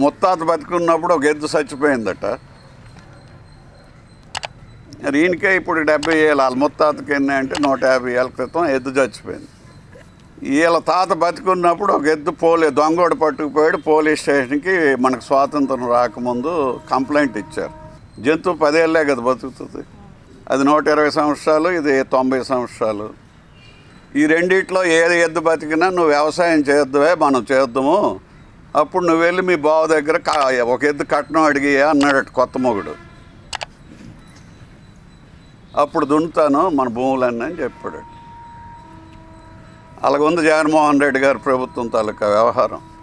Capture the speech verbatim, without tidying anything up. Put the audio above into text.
ముత్తాత బతికున్నప్పుడు ఒక ఎద్దు చచ్చిపోయిందట. మరి ఈయనకే ఇప్పుడు డెబ్బై ఏళ్ళు, వాళ్ళ ముత్తాతకి ఎన్ని అంటే నూట యాభై ఏళ్ళ క్రితం ఎద్దు చచ్చిపోయింది. వీళ్ళ తాత బతికున్నప్పుడు ఒక ఎద్దు పోలీ దొంగోడు పట్టుకుపోయాడు. పోలీస్ స్టేషన్కి మనకు స్వాతంత్రం రాకముందు కంప్లైంట్ ఇచ్చారు. జంతువు పదేళ్ళే కదా బతుకుతుంది, అది నూట ఇరవై సంవత్సరాలు, ఇది తొంభై సంవత్సరాలు. ఈ రెండిట్లో ఏది ఎద్దు బతికినా నువ్వు వ్యవసాయం చేద్దువే, మనం చేద్దాము, అప్పుడు నువ్వు వెళ్ళి మీ బావ దగ్గర ఒక ఎద్దు కట్నం అడిగి అన్నాడట కొత్త మొగుడు. అప్పుడు దున్నుతాను మన భూములన్నీ అని చెప్పాడు. అలాగుంది జగన్మోహన్ రెడ్డి గారి ప్రభుత్వం తాలూకా వ్యవహారం.